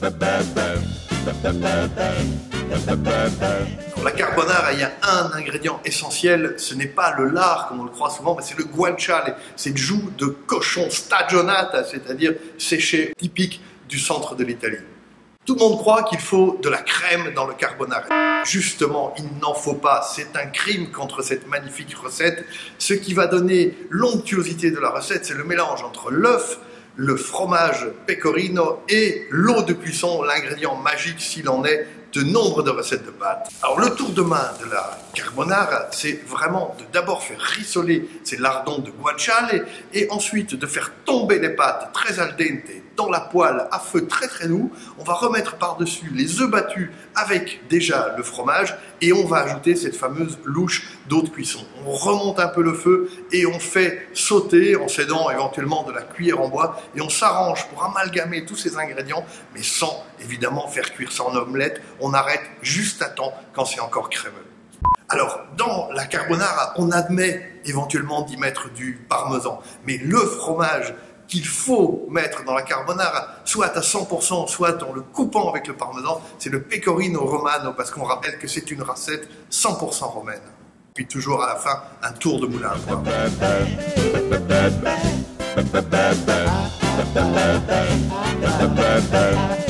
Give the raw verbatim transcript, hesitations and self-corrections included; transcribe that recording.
Dans la carbonara, il y a un ingrédient essentiel, ce n'est pas le lard comme on le croit souvent, mais c'est le guanciale, cette joue de cochon stagionata, c'est-à-dire séchée, typique du centre de l'Italie. Tout le monde croit qu'il faut de la crème dans le carbonara. Justement, il n'en faut pas. C'est un crime contre cette magnifique recette. Ce qui va donner l'onctuosité de la recette, c'est le mélange entre l'œuf, le fromage pecorino et l'eau de cuisson, l'ingrédient magique s'il en est de nombre de recettes de pâtes. Alors le tour de main de la carbonara, c'est vraiment de d'abord faire rissoler ces lardons de guanciale et ensuite de faire tomber les pâtes très al dente dans la poêle à feu très très doux. On va remettre par-dessus les œufs battus avec déjà le fromage et on va ajouter cette fameuse louche d'eau de cuisson. On remonte un peu le feu et on fait sauter en s'aidant éventuellement de la cuillère en bois et on s'arrange pour amalgamer tous ces ingrédients mais sans évidemment faire cuire ça en omelette. On arrête juste à temps quand c'est encore crémeux. Alors, dans la carbonara, on admet éventuellement d'y mettre du parmesan, mais le fromage qu'il faut mettre dans la carbonara, soit à cent pour cent, soit en le coupant avec le parmesan, c'est le pecorino romano, parce qu'on rappelle que c'est une recette cent pour cent romaine. Puis toujours à la fin, un tour de moulin à poivre.